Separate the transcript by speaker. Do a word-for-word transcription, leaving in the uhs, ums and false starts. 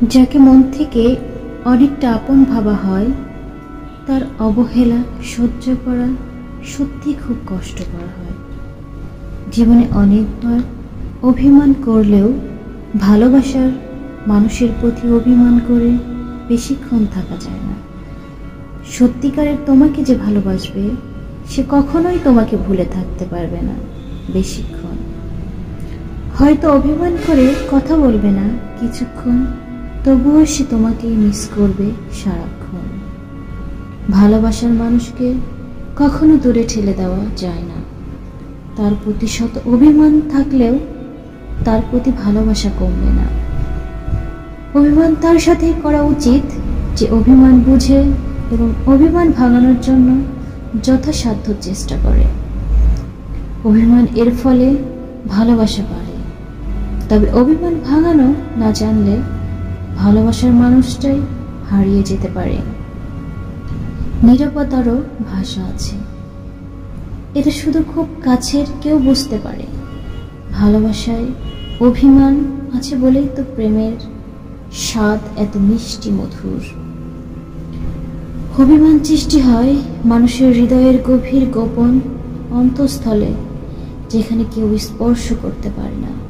Speaker 1: যাকে মন থেকে অনেকটা আপন ভাবা হয় তার অবহেলা সহ্য করা সত্যি খুব কষ্টকর হয়। জীবনে অনেকবার অভিমান করলেও ভালোবাসার মানুষের প্রতি অভিমান করে বেশিক্ষণ থাকা যায় না। সত্যিকারের তোমাকে যে ভালোবাসবে সে কখনোই তোমাকে ভুলে থাকতে পারবে না বেশিক্ষণ। হয়তো অভিমান করে কথা বলবে না কিছুক্ষণ, তবুও সে তোমাকেই মিস করবে সারাক্ষণ। ভালোবাসার মানুষকে কখনো দূরে ঠেলে দেওয়া যায় না। তার প্রতি শত অভিমান থাকলেও তার প্রতি ভালোবাসা কমবে না। অভিমান তার সাথেই করা উচিত যে অভিমান বুঝে এবং অভিমান ভাঙানোর জন্য যথাসাধ্য চেষ্টা করে। অভিমান এর ফলে ভালোবাসা বাড়ে, তবে অভিমান ভাঙানো না জানলে ভালোবাসার মানুষটাই হারিয়ে যেতে পারে। নীরবতারও ভাষা আছে, এটা শুধু খুব কাছের কেউ বুঝতে পারে। ভালোবাসায় অভিমান আছে বলেই তো প্রেমের স্বাদ এত মিষ্টি মধুর। অভিমান সৃষ্টি হয় মানুষের হৃদয়ের গভীর গোপন অন্তঃস্থলে, যেখানে কেউ স্পর্শ করতে পারে না।